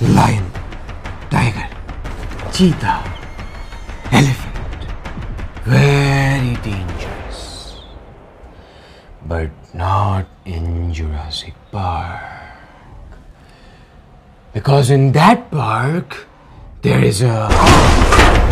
lion, tiger, cheetah, elephant. Very dangerous. But not in Jurassic Park. Because in that park, there is a